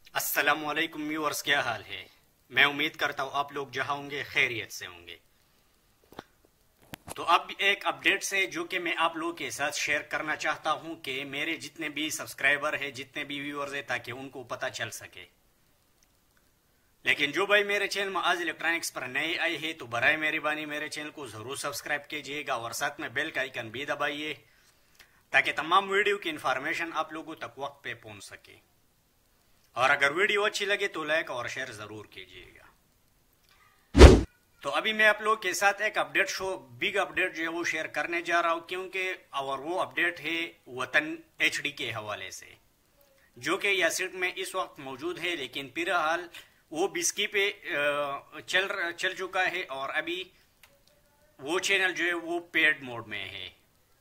السلام علیکم ویورز، کیا حال ہے؟ میں امید کرتا ہوں آپ لوگ جہاں ہوں گے خیریت سے ہوں گے۔ تو اب ایک اپڈیٹ سے جو کہ میں آپ لوگوں کے ساتھ شیئر کرنا چاہتا ہوں کہ میرے جتنے بھی سبسکرائبر ہیں، جتنے بھی ویورز ہیں، تاکہ ان کو پتہ چل سکے۔ لیکن جو بھائی میرے چینل میں آج الیکٹرانکس پر نئے آئے ہیں تو برائے مہربانی میرے چینل کو ضرور سبسکرائب کیجئے گا اور ساتھ میں بیل کا آئیکن بھی دبائیے تاکہ تمام ویڈیو کی انفارمیشن آپ لوگوں تک وقت پہ پہنچ سکے۔ اور اگر ویڈیو اچھی لگے تو لائک اور شیئر ضرور کیجیے گا۔ تو ابھی میں آپ لوگ کے ساتھ ایک اپڈیٹ بگ اپڈیٹ جو ہے وہ شیئر کرنے جا رہا ہوں، کیونکہ اور وہ اپڈیٹ ہے وطن ایچ ڈی کے حوالے سے، جو کہ یا سیٹ میں اس وقت موجود ہے، لیکن فی الحال وہ بسکی پہ چل چکا ہے اور ابھی وہ چینل جو ہے وہ پیڈ موڈ میں ہے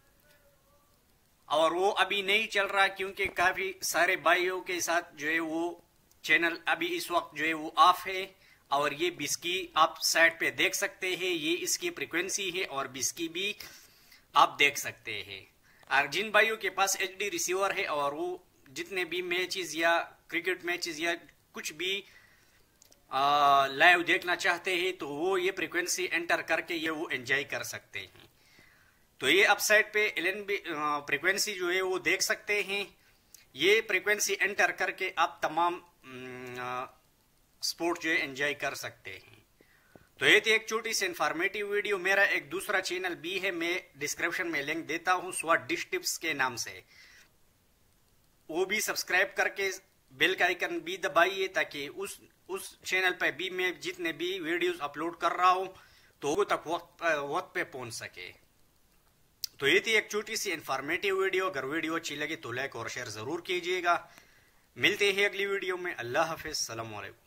اور وہ ابھی نہیں چل رہا، کیونکہ کافی سارے بھائیوں کے ساتھ جو ہے وہ چینل ابھی اس وقت جو ہے وہ آف ہے۔ اور یہ بسکی آپ سائٹ پہ دیکھ سکتے ہیں، یہ اس کی فریکوینسی ہے اور بسکی بھی آپ دیکھ سکتے ہیں۔ اور جن بھائیوں کے پاس ایچ ڈی ریسیور ہے اور وہ جتنے بھی میچز یا کرکٹ میچز یا کچھ بھی لائیو دیکھنا چاہتے ہیں تو وہ یہ فریکوینسی انٹر کر کے یہ وہ انجوائے کر سکتے ہیں۔ تو یہ اپ سائٹ پہ فریکوینسی جو ہے وہ دیکھ سکتے ہیں۔ یہ فریکوینسی انٹر کر کے آپ تمام سپورٹ جو ہے انجوائے کر سکتے ہیں۔ تو یہ تھی ایک چھوٹی سی انفارمیٹیو ویڈیو۔ میرا ایک دوسرا چینل بھی ہے، میں ڈسکرپشن میں لنک دیتا ہوں، سواٹ ڈش ٹپس کے نام سے، وہ بھی سبسکرائب کر کے بیل کا آئیکن بھی دبائیے تاکہ اس چینل پہ بھی میں جتنے بھی ویڈیوز اپلوڈ کر رہا ہوں تو وہ تک وقت پہ پہنچ سکے۔ تو یہ تھی ایک چھوٹی سی انفارمیٹیو ویڈیو۔ اگر ویڈیو اچھی لگے تو لائک اور شیئر ضرور کیجیے گا۔ ملتے ہیں اگلی ویڈیو میں۔ اللہ حافظ، السلام علیکم۔